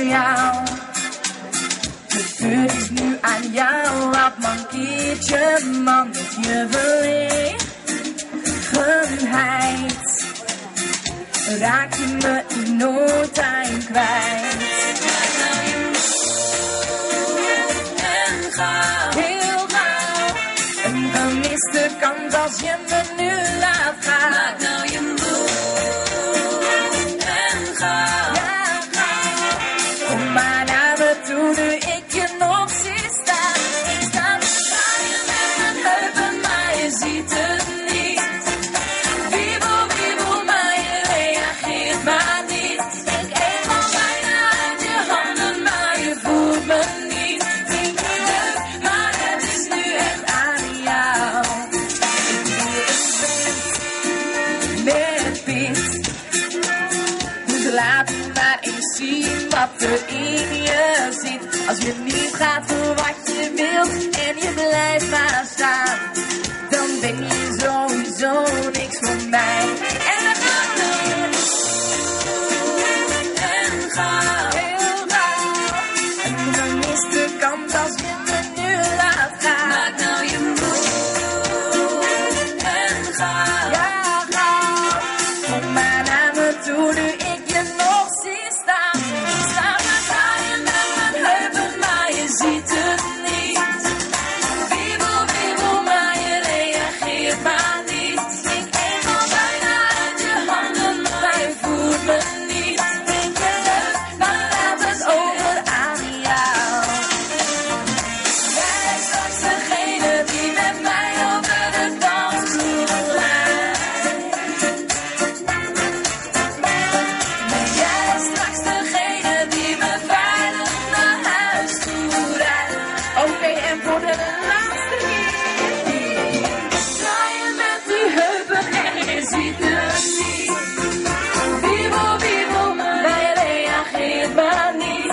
jou. De beurt is nu aan jou, wat mankeert je man met je verlegenheid? Raak je me in no time kwijt? Maak nou je move en ga. Heel gauw, een gemiste kans als je me nu laat gaan. Maak nou je move en ga. Ja, gauw, kom maar naar me toe nu ik je nog zie staan. Ik sta te zwaaien met mijn heupen, maar je ziet het niet. Wiebel, wiebel, maar je reageert maar niet. Ik eet al bijna uit je handen, maar je voelt me niet. Vind je leuk, maar het is nu echt aan jou. Ik doe een vent met pit. Dus laat me maar eens zien wat er in je zit. Als je niet gaat voor wat je wilt en je blijft maar staan, dan ben je sowieso niks voor mij. En dan gaat het En ga. heel gauw. Een gemiste kans als je me nu laat gaan. Maak nou je move en ga. Ja, gauw. Kom maar naar me toe nu ik je nog zie staan. Ik sta maar draaien met mijn heupen, maar je ziet het niet. Wiebel, wiebel, maar je reageert maar niet. Ik eet al bijna uit je handen, maar je voelt me niet. Vind je leuk, dan laat het over aan jou. Jij is straks degene die met mij over de dansvloer rijdt. Ben jij straks degene die me veilig naar huis toe rijdt? Oké, en voor de laatste keer. Draaien met die heupen en je ziet het niet. Wiebel, wiebel, maar je reageert maar niet.